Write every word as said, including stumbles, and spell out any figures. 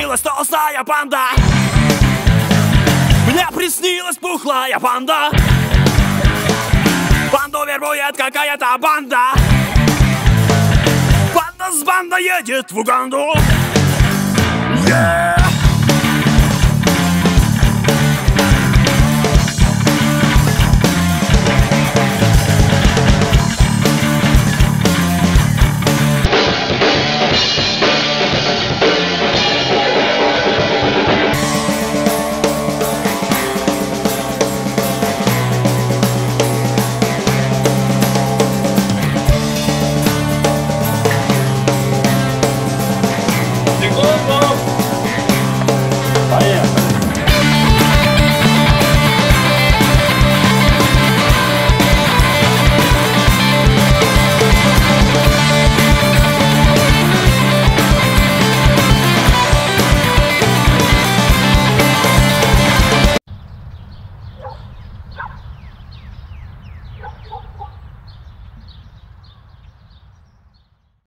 приснилась толстая панда. Мне приснилась пухлая панда. Панду вербует какая-то банда. Панда с бандой едет в Уганду. Yeah!